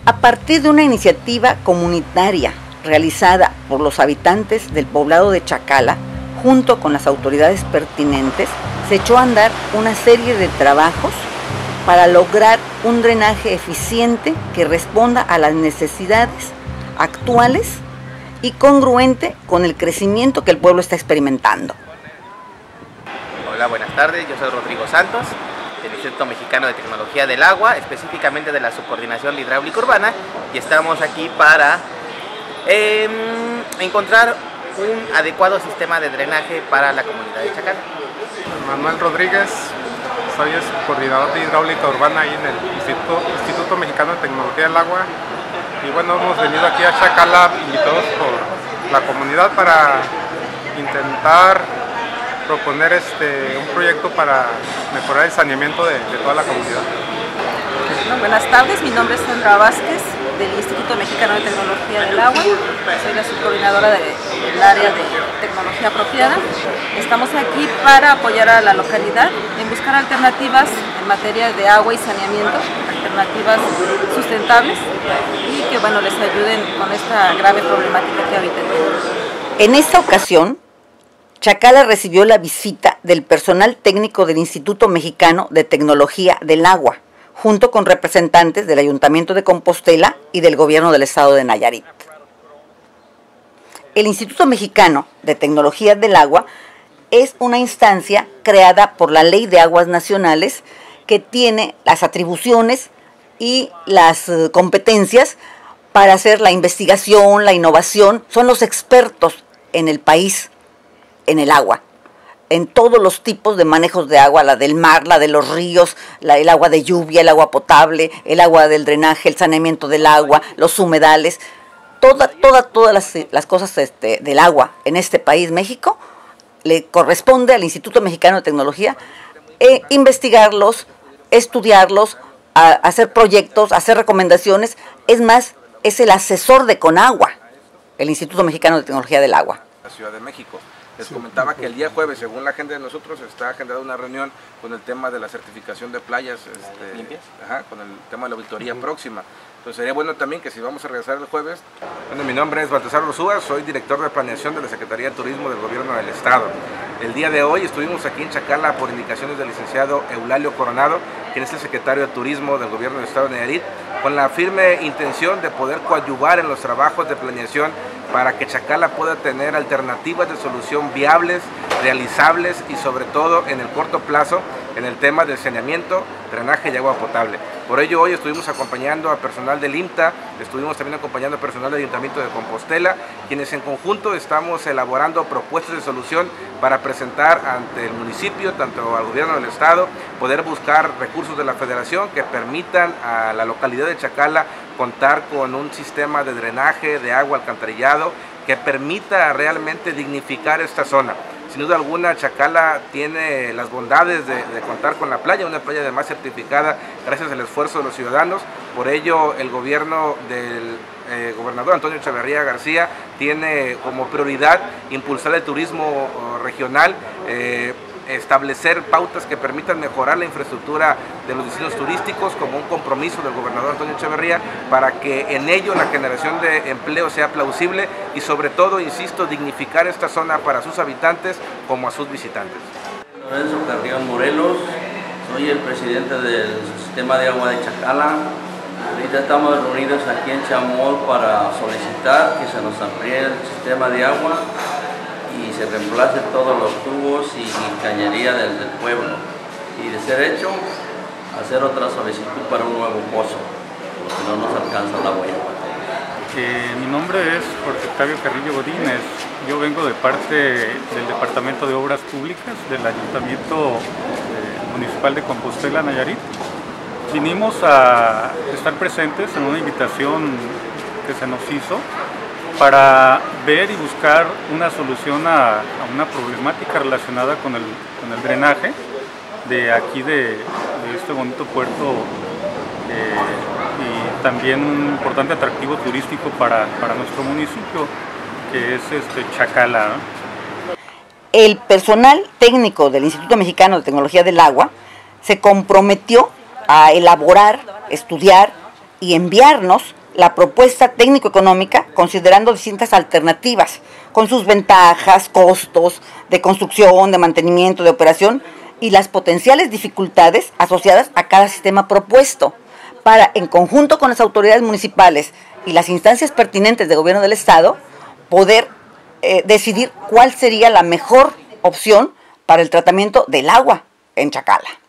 A partir de una iniciativa comunitaria realizada por los habitantes del poblado de Chacala, junto con las autoridades pertinentes, se echó a andar una serie de trabajos para lograr un drenaje eficiente que responda a las necesidades actuales y congruente con el crecimiento que el pueblo está experimentando. Hola, buenas tardes, yo soy Rodrigo Santos, del Instituto Mexicano de Tecnología del Agua, específicamente de la Subcoordinación Hidráulica Urbana, y estamos aquí para encontrar un adecuado sistema de drenaje para la comunidad de Chacala. Manuel Rodríguez, soy el coordinador de hidráulica urbana ahí en el Instituto Mexicano de Tecnología del Agua. Y bueno, hemos venido aquí a Chacala invitados por la comunidad para intentar proponer un proyecto para mejorar el saneamiento de toda la comunidad. Bueno, buenas tardes, mi nombre es Sandra Vázquez, del Instituto Mexicano de Tecnología del Agua. Soy la subcoordinadora del área de tecnología apropiada. Estamos aquí para apoyar a la localidad en buscar alternativas en materia de agua y saneamiento, alternativas sustentables y que bueno, les ayuden con esta grave problemática que ahorita tenemos. En esta ocasión, Chacala recibió la visita del personal técnico del Instituto Mexicano de Tecnología del Agua, junto con representantes del Ayuntamiento de Compostela y del Gobierno del Estado de Nayarit. El Instituto Mexicano de Tecnología del Agua es una instancia creada por la Ley de Aguas Nacionales que tiene las atribuciones y las competencias para hacer la investigación, la innovación. Son los expertos en el país en el agua, en todos los tipos de manejos de agua, la del mar, la de los ríos, el agua de lluvia, el agua potable, el agua del drenaje, el saneamiento del agua, los humedales, todas las cosas del agua en este país, México, le corresponde al Instituto Mexicano de Tecnología investigarlos, estudiarlos, hacer proyectos, hacer recomendaciones. Es más, es el asesor de Conagua, el Instituto Mexicano de Tecnología del Agua. La Ciudad de México. Les comentaba que el día jueves, según la agenda de nosotros, está agendada una reunión con el tema de la certificación de playas, limpias, con el tema de la auditoría próxima. Entonces sería bueno también que si vamos a regresar el jueves. Bueno, mi nombre es Baltasar Rosúa, soy director de planeación de la Secretaría de Turismo del Gobierno del Estado. El día de hoy estuvimos aquí en Chacala por indicaciones del licenciado Eulalio Coronado, quien es el secretario de Turismo del Gobierno del Estado de Nayarit, con la firme intención de poder coadyuvar en los trabajos de planeación para que Chacala pueda tener alternativas de solución viables, realizables y sobre todo en el corto plazo en el tema del saneamiento, drenaje y agua potable. Por ello hoy estuvimos acompañando a personal del IMTA, estuvimos también acompañando a personal del Ayuntamiento de Compostela, quienes en conjunto estamos elaborando propuestas de solución para presentar ante el municipio, tanto al gobierno del estado, poder buscar recursos de la federación que permitan a la localidad de Chacala contar con un sistema de drenaje, de agua, alcantarillado, que permita realmente dignificar esta zona. Sin duda alguna, Chacala tiene las bondades de contar con la playa, una playa además certificada gracias al esfuerzo de los ciudadanos. Por ello, el gobierno del gobernador Antonio Echeverría García tiene como prioridad impulsar el turismo regional, establecer pautas que permitan mejorar la infraestructura de los destinos turísticos como un compromiso del gobernador Antonio Echeverría para que en ello la generación de empleo sea plausible y sobre todo, insisto, dignificar esta zona para sus habitantes como a sus visitantes. Lorenzo Carrión Morelos, soy el presidente del Sistema de Agua de Chacala. Ahorita estamos reunidos aquí en Chamol para solicitar que se nos amplíe el sistema de agua y se reemplace todos los tubos y cañería del pueblo. Y de ser hecho, hacer otra solicitud para un nuevo pozo, porque no nos alcanza la agua. Mi nombre es Jorge Octavio Carrillo Godínez. Yo vengo de parte del Departamento de Obras Públicas del Ayuntamiento Municipal de Compostela, Nayarit. Vinimos a estar presentes en una invitación que se nos hizo para ver y buscar una solución a una problemática relacionada con el drenaje de aquí de este bonito puerto y también un importante atractivo turístico para nuestro municipio, que es Chacala, ¿no? El personal técnico del Instituto Mexicano de Tecnología del Agua se comprometió a elaborar, estudiar y enviarnos la propuesta técnico-económica considerando distintas alternativas, con sus ventajas, costos de construcción, de mantenimiento, de operación y las potenciales dificultades asociadas a cada sistema propuesto, para, en conjunto con las autoridades municipales y las instancias pertinentes de gobierno del Estado, poder decidir cuál sería la mejor opción para el tratamiento del agua en Chacala.